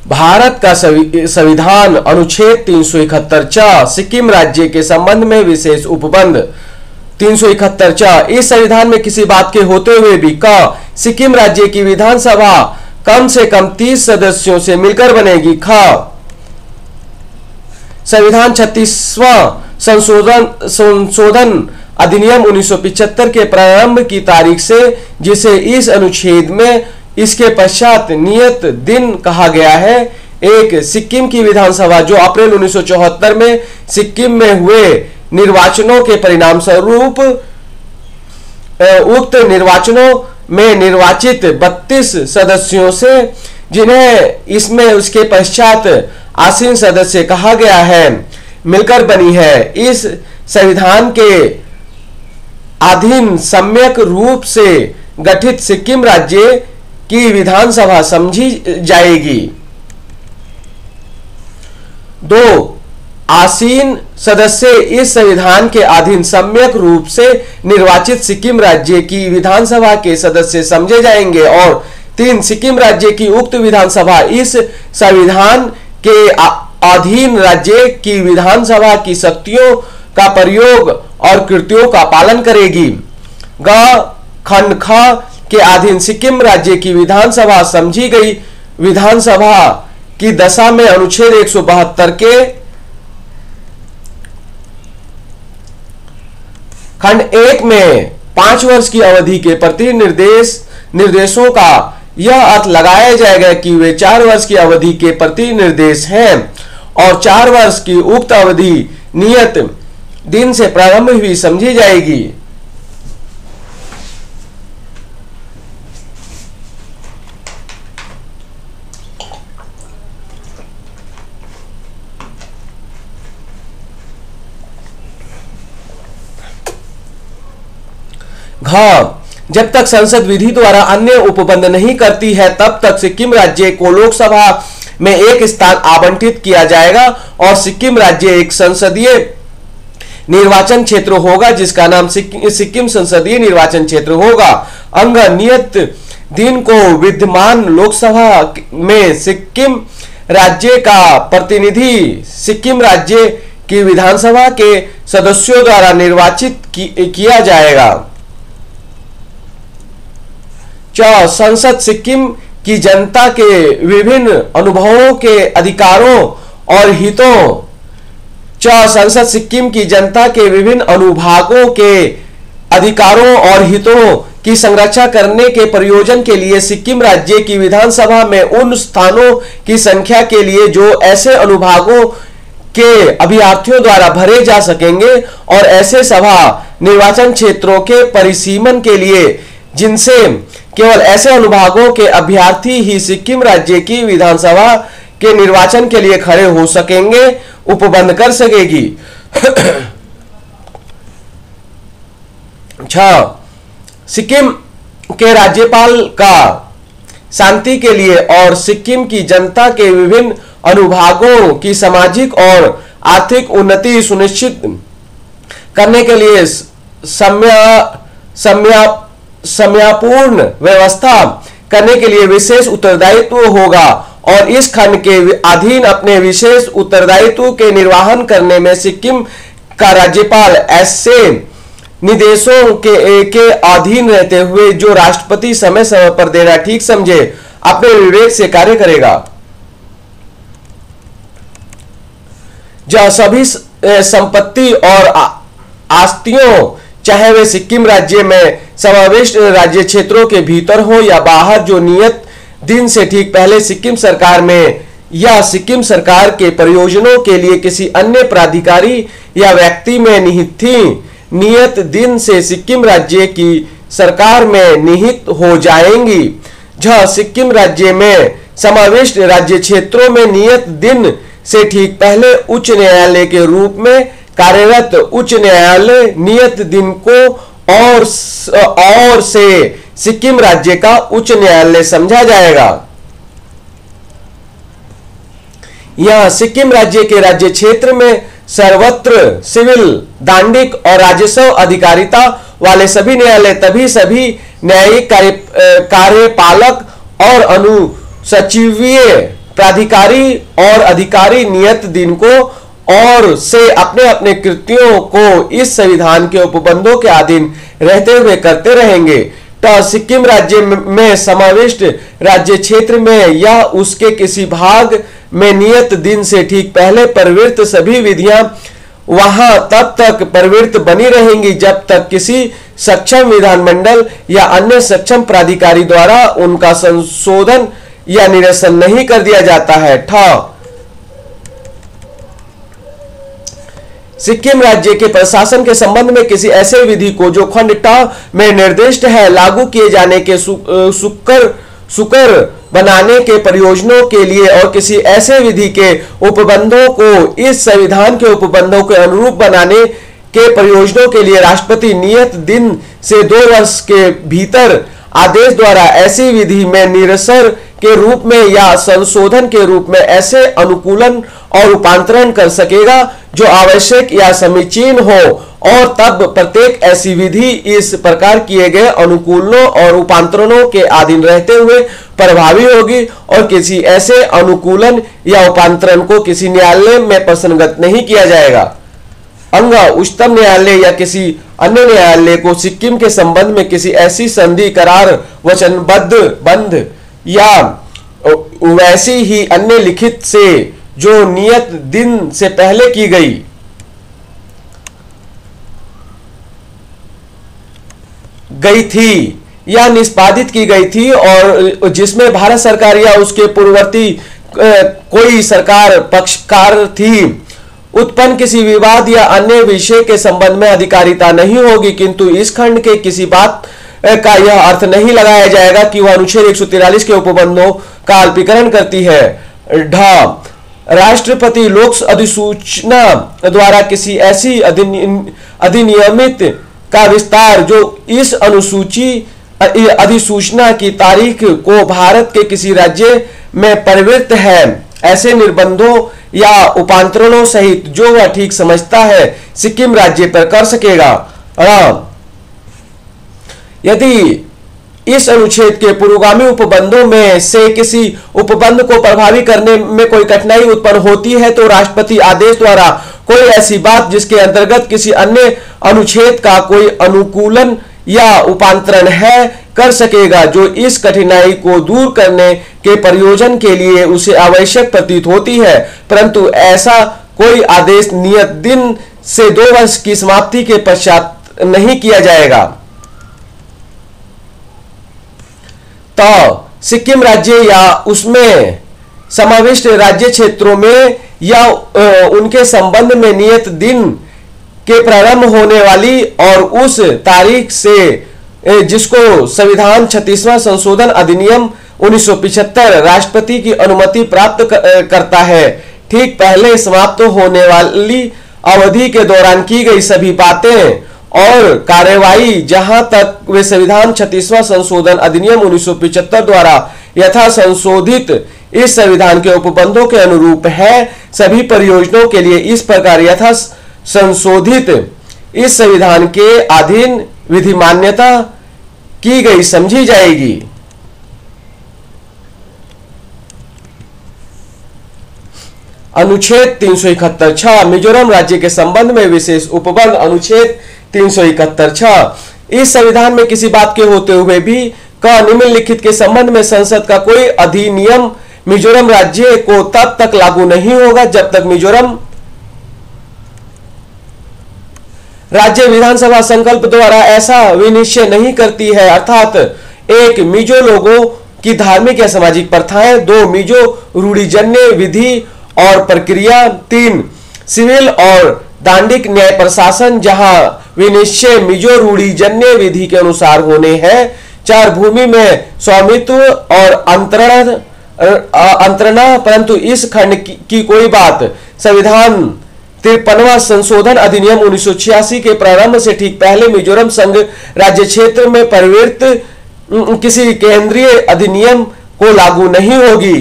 भारत का संविधान अनुच्छेद 371 सिक्किम राज्य के संबंध में विशेष उपबंध 371 इस संविधान में किसी बात के होते हुए भी क सिक्किम राज्य की विधानसभा कम से कम 30 सदस्यों से मिलकर बनेगी। ख संविधान 36वां संशोधन अधिनियम 1975 के प्रारंभ की तारीख से, जिसे इस अनुच्छेद में इसके पश्चात नियत दिन कहा गया है, एक सिक्किम की विधानसभा जो अप्रैल 1974 में सिक्किम में हुए निर्वाचनों के परिणाम स्वरूप उक्त निर्वाचनों में निर्वाचित 32 सदस्यों से, जिन्हें इसमें उसके पश्चात आसीन सदस्य कहा गया है, मिलकर बनी है। इस संविधान के अधीन सम्यक रूप से गठित सिक्किम राज्य की विधानसभा समझी जाएगी। 2 आसीन सदस्य इस संविधान के अधीन सम्यक रूप से निर्वाचित सिक्किम राज्य की विधानसभा के सदस्य समझे जाएंगे और 3 सिक्किम राज्य की उक्त विधानसभा इस संविधान के अधीन राज्य की विधानसभा की शक्तियों का प्रयोग और कृत्यों का पालन करेगी। ग खंड ख के अधीन सिक्किम राज्य की विधानसभा समझी गई विधानसभा की दशा में अनुच्छेद 172 के खंड 1 में 5 वर्ष की अवधि के प्रति निर्देशों का यह अर्थ लगाया जाएगा कि वे 4 वर्ष की अवधि के प्रति निर्देश हैं और 4 वर्ष की उक्त अवधि नियत दिन से प्रारंभ हुई समझी जाएगी। घ जब तक संसद विधि द्वारा अन्य उपबंध नहीं करती है तब तक सिक्किम राज्य को लोकसभा में एक स्थान आवंटित किया जाएगा और सिक्किम राज्य एक संसदीय निर्वाचन क्षेत्र होगा जिसका नाम सिक्किम संसदीय निर्वाचन क्षेत्र होगा। अंग नियत दिन को विद्यमान लोकसभा में सिक्किम राज्य का प्रतिनिधि सिक्किम राज्य की विधानसभा के सदस्यों द्वारा निर्वाचित किया जाएगा। संसद सिक्किम की जनता के विभिन्न अनुभवों के अधिकारों और हितों संसद सिक्किम की जनता के विभिन्न अनुभागों के अधिकारों और हितों की संरक्षा करने के प्रयोजन के लिए सिक्किम राज्य की विधानसभा में उन स्थानों की संख्या के लिए जो ऐसे अनुभागों के अभ्यर्थियों द्वारा भरे जा सकेंगे और ऐसे सभा निर्वाचन क्षेत्रों के परिसीमन के लिए जिनसे केवल ऐसे अनुभागों के अभ्यर्थी ही सिक्किम राज्य की विधानसभा के निर्वाचन के लिए खड़े हो सकेंगे उपबंध कर सकेगी। 6 सिक्किम के राज्यपाल का शांति के लिए और सिक्किम की जनता के विभिन्न अनुभागों की सामाजिक और आर्थिक उन्नति सुनिश्चित करने के लिए समयपूर्ण व्यवस्था करने के लिए विशेष उत्तरदायित्व होगा और इस खंड के अधीन अपने विशेष उत्तरदायित्व के निर्वहन करने में सिक्किम का राज्यपाल ऐसे निर्देशों के अधीन रहते हुए जो राष्ट्रपति समय समय पर देना ठीक समझे अपने विवेक से कार्य करेगा। जहाँ सभी संपत्ति और आस्तियों चाहे वे सिक्किम राज्य में समाविष्ट राज्य क्षेत्रों के भीतर हो या बाहर जो नियत दिन से ठीक पहले सिक्किम सरकार में या सिक्किम सरकार के प्रयोजनों के लिए किसी अन्य प्राधिकारी या व्यक्ति में निहित थी, नियत दिन से सिक्किम राज्य की सरकार में निहित हो जाएंगी। जहाँ सिक्किम राज्य में समाविष्ट राज्य क्षेत्रों में नियत दिन से ठीक पहले उच्च न्यायालय के रूप में कार्यरत उच्च न्यायालय नियत दिन को और से सिक्किम राज्य का उच्च न्यायालय समझा जाएगा। यह सिक्किम राज्य के राज्य क्षेत्र में सर्वत्र सिविल, दांडिक और राजस्व अधिकारिता वाले सभी न्यायालय तभी सभी न्यायिक कार्यपालक और अनुसचिवीय प्राधिकारी और अधिकारी नियत दिन को और से अपने अपने कृत्यों को इस संविधान के उपबंधों के अधीन रहते हुए करते रहेंगे। सिक्किम राज्य में समाविष्ट राज्य क्षेत्र में या उसके किसी भाग में नियत दिन से ठीक पहले प्रवृत्त सभी विधियां वहां तब तक प्रवृत्त बनी रहेंगी जब तक किसी सक्षम विधानमंडल या अन्य सक्षम प्राधिकारी द्वारा उनका संशोधन या निरसन नहीं कर दिया जाता है। सिक्किम राज्य के प्रशासन के संबंध में किसी ऐसे विधि को जो खंड ट में निर्दिष्ट है लागू किए जाने के सुकर बनाने के प्रयोजनों के लिए और किसी ऐसे विधि के उपबंधों को इस संविधान के उपबंधों के अनुरूप बनाने के प्रयोजनों के लिए राष्ट्रपति नियत दिन से 2 वर्ष के भीतर आदेश द्वारा ऐसी विधि में निरसन के रूप में या संशोधन के रूप में ऐसे अनुकूलन और रूपांतरण कर सकेगा जो आवश्यक या समीचीन हो और तब प्रत्येक ऐसी विधि इस प्रकार किए गए अनुकूलनों और रूपांतरणों के अधीन रहते हुए प्रभावी होगी और किसी ऐसे अनुकूलन या रूपांतरण को किसी न्यायालय में प्रसंगत नहीं किया जाएगा। उच्चतम न्यायालय या किसी अन्य न्यायालय को सिक्किम के संबंध में किसी ऐसी संधि करार वचनबद्ध बंध या वैसी ही अन्य लिखित से जो नियत दिन से पहले की गई थी या निष्पादित की गई थी और जिसमें भारत सरकार या उसके पूर्ववर्ती कोई सरकार पक्षकार थी उत्पन्न किसी विवाद या अन्य विषय के संबंध में अधिकारिता नहीं होगी, किंतु इस खंड के किसी बात का यह अर्थ नहीं लगाया जाएगा कि वह अनुच्छेद 143 के उपबंधों का अल्पीकरण करती है। राष्ट्रपति लोक अधिसूचना द्वारा किसी ऐसी अधिनियमित का विस्तार जो इस अधिसूचना की तारीख को भारत के किसी राज्य में प्रवृत्त है ऐसे निर्बंधों या उपांतरणों सहित जो वह ठीक समझता है सिक्किम राज्य पर कर सकेगा। यदि इस अनुच्छेद के पूर्वगामी उपबंधों में से किसी उपबंध को प्रभावी करने में कोई कठिनाई उत्पन्न होती है तो राष्ट्रपति आदेश द्वारा कोई ऐसी बात जिसके अंतर्गत किसी अन्य अनुच्छेद का कोई अनुकूलन या उपांतरण है कर सकेगा जो इस कठिनाई को दूर करने के प्रयोजन के लिए उसे आवश्यक प्रतीत होती है, परंतु ऐसा कोई आदेश नियत दिन से 2 वर्ष की समाप्ति के पश्चात नहीं किया जाएगा। तो सिक्किम राज्य या उसमें समाविष्ट राज्य क्षेत्रों में या उनके संबंध में नियत दिन के प्रारंभ होने वाली और उस तारीख से जिसको संविधान 36वां संशोधन अधिनियम 1975 राष्ट्रपति की अनुमति प्राप्त करता है ठीक पहले समाप्त होने वाली अवधि के दौरान की गई सभी बातें और कार्यवाही जहां तक वे संविधान 36वां संशोधन अधिनियम 1975 द्वारा यथा संशोधित इस संविधान के उपबंधों के अनुरूप है सभी परियोजनाओं के लिए इस प्रकार यथा संशोधित इस संविधान के अधीन विधि मान्यता की गई समझी जाएगी। अनुच्छेद 371 मिजोरम राज्य के संबंध में विशेष उपबंध अनुच्छेद 371 इस संविधान में किसी बात के होते हुए भी निम्नलिखित के संबंध में संसद का कोई अधिनियम मिजोरम राज्य को तब तक लागू नहीं होगा जब तक मिजोरम राज्य विधानसभा संकल्प द्वारा ऐसा विनिश्चय नहीं करती है, अर्थात 1 मिजो लोगों की धार्मिक या सामाजिक प्रथाएं, 2 मिजो रूढ़िजन्य विधि और प्रक्रिया, 3 सिविल और दांडिक न्याय प्रशासन जहां विनिश्चय मिजो रूढ़िजन्य विधि के अनुसार होने हैं, 4 भूमि में स्वामित्व और अंतरणा परंतु इस खंड की कोई बात संविधान 53वां संशोधन अधिनियम 1986 के प्रारंभ से ठीक पहले मिजोरम संघ राज्य क्षेत्र में प्रवृत्त किसी केंद्रीय अधिनियम को लागू नहीं होगी।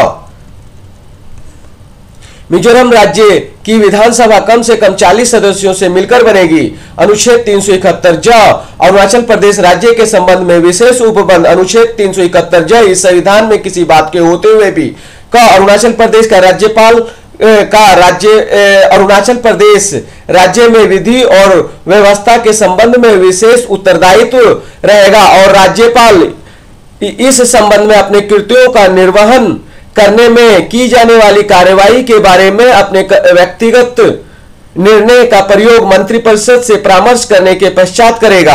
मिजोरम राज्य की विधानसभा कम से कम 40 सदस्यों से मिलकर बनेगी। अनुच्छेद 371 अरुणाचल प्रदेश राज्य के संबंध में विशेष उपबंध अनुच्छेद 371 इस संविधान में किसी बात के होते हुए भी का अरुणाचल प्रदेश का राज्यपाल अरुणाचल प्रदेश राज्य में विधि और व्यवस्था के संबंध में विशेष उत्तरदायित्व रहेगा और राज्यपाल इस संबंध में अपने कृत्यों का निर्वहन करने में की जाने वाली कार्यवाही के बारे में अपने व्यक्तिगत निर्णय का प्रयोग मंत्रिपरिषद से परामर्श करने के पश्चात करेगा।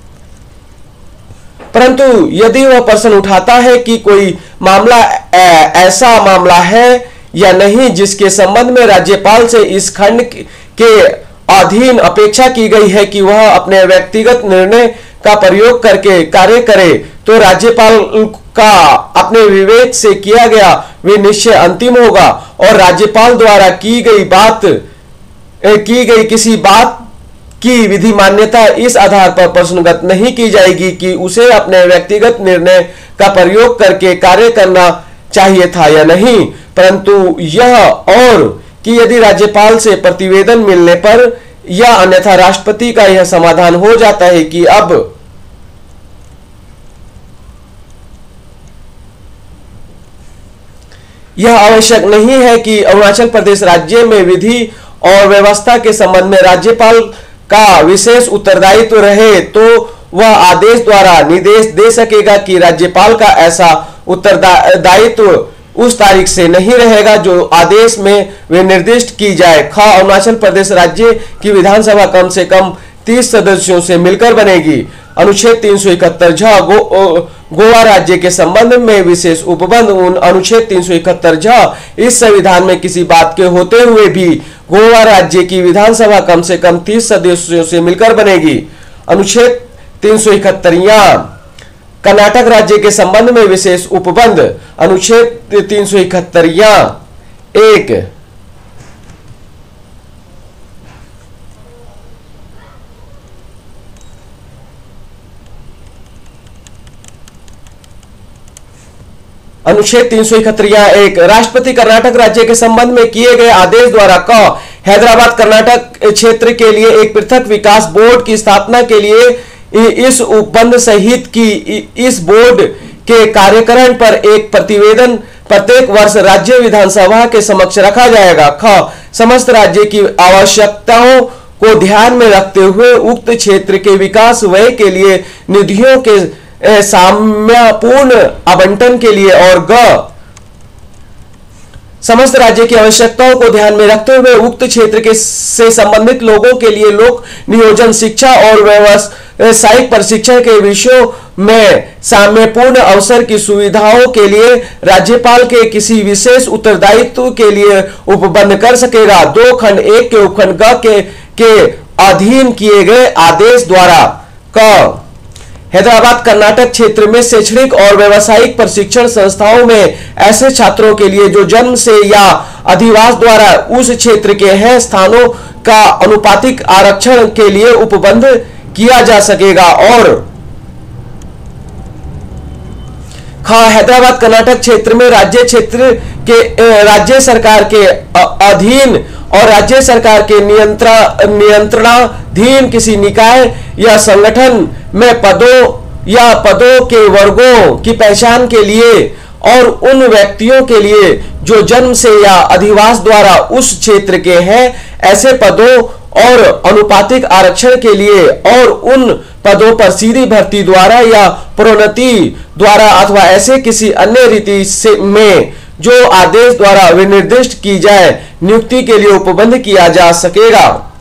परंतु यदि वह प्रश्न उठाता है कि कोई मामला ऐसा मामला है या नहीं जिसके संबंध में राज्यपाल से इस खंड के अधीन अपेक्षा की गई है कि वह अपने व्यक्तिगत निर्णय का प्रयोग करके कार्य करे, तो राज्यपाल का अपने विवेक से किया गया वे निश्चय अंतिम होगा और राज्यपाल द्वारा की गई किसी बात की विधि मान्यता इस आधार पर प्रश्नगत नहीं की जाएगी कि उसे अपने व्यक्तिगत निर्णय का प्रयोग करके कार्य करना चाहिए था या नहीं, परंतु यह और कि यदि राज्यपाल से प्रतिवेदन मिलने पर या अन्यथा राष्ट्रपति का यह समाधान हो जाता है कि अब यह आवश्यक नहीं है कि अरुणाचल प्रदेश राज्य में विधि और व्यवस्था के संबंध में राज्यपाल का विशेष उत्तरदायित्व रहे, तो वह आदेश द्वारा निर्देश दे सकेगा कि राज्यपाल का ऐसा उत्तरदायित्व उस तारीख से नहीं रहेगा जो आदेश में वे निर्दिष्ट की जाए। अरुणाचल प्रदेश राज्य की विधानसभा कम से कम 30 सदस्यों से मिलकर बनेगी। अनुच्छेद 371 झ गोवा राज्य के संबंध में विशेष उपबंध अनुच्छेद 371 झ इस संविधान में किसी बात के होते हुए भी गोवा राज्य की विधानसभा कम से कम 30 सदस्यों से मिलकर बनेगी। अनुच्छेद 371 कर्नाटक राज्य के संबंध में विशेष उपबंध अनुच्छेद 371 1 अनुच्छेद 371 राष्ट्रपति कर्नाटक राज्य के संबंध में किए गए आदेश द्वारा क हैदराबाद कर्नाटक क्षेत्र के लिए एक पृथक विकास बोर्ड की स्थापना के लिए इस उपबंध सहित की इस बोर्ड के कार्यकरण पर एक प्रतिवेदन प्रत्येक वर्ष राज्य विधानसभा के समक्ष रखा जाएगा। समस्त राज्य की आवश्यकताओं को ध्यान में रखते हुए उक्त क्षेत्र के विकास व्यय के लिए निधियों के साम्यपूर्ण आवंटन के लिए और समस्त राज्य की आवश्यकताओं को ध्यान में रखते हुए उक्त क्षेत्र के से संबंधित लोगों के लिए लोक नियोजन शिक्षा और व्यावसायिक प्रशिक्षण के विषयों में साम्यपूर्ण अवसर की सुविधाओं के लिए राज्यपाल के किसी विशेष उत्तरदायित्व के लिए उपबंध कर सकेगा। 2 खंड 1 के उपखंड ग के अधीन किए गए आदेश द्वारा क हैदराबाद कर्नाटक क्षेत्र में शैक्षणिक और व्यावसायिक प्रशिक्षण संस्थाओं में ऐसे छात्रों के लिए जो जन्म से या अधिवास द्वारा उस क्षेत्र के हैं स्थानों का अनुपातिक आरक्षण के लिए उपबंध किया जा सकेगा। और हैदराबाद कर्नाटक क्षेत्र में राज्य सरकार के अधीन और राज्य सरकार के नियंत्रणाधीन किसी निकाय या संगठन में पदों के वर्गों की पहचान के लिए और उन व्यक्तियों के लिए जो जन्म से या अधिवास द्वारा उस क्षेत्र के हैं ऐसे पदों और अनुपातिक आरक्षण के लिए और उन पदों पर सीधी भर्ती द्वारा या प्रोन्नति द्वारा अथवा ऐसे किसी अन्य रीति से में जो आदेश द्वारा विनिर्दिष्ट की जाए नियुक्ति के लिए उपबंध किया जा सकेगा।